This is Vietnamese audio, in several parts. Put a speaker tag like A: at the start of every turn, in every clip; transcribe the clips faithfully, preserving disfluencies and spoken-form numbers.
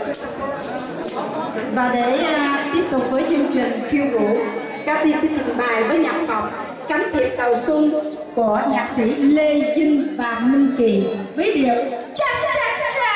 A: Và để uh, tiếp tục với chương trình khiêu vũ, các thi xin trình bày với nhạc phẩm Cánh thiệp đầu xuân của nhạc sĩ Lê Vinh và Minh Kỳ với điệu cha cha cha.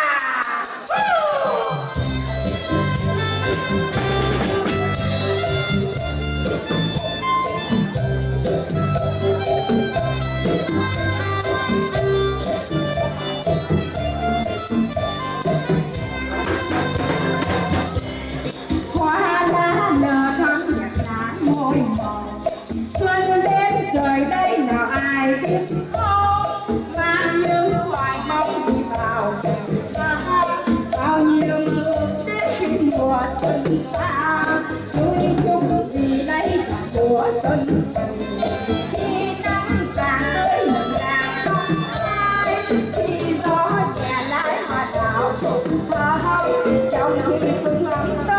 A: Xuân đến rồi đây nào ai biết không, mang những hoài bóng đi vào xa, bao nhiêu ước đến khi mùa xuân xa, vui chung vì đây là mùa xuân. Khi nắng vàng tới một làng không ai, khi gió nhẹ lái hoa đào cùng hoa hồng, trong khi phương ấm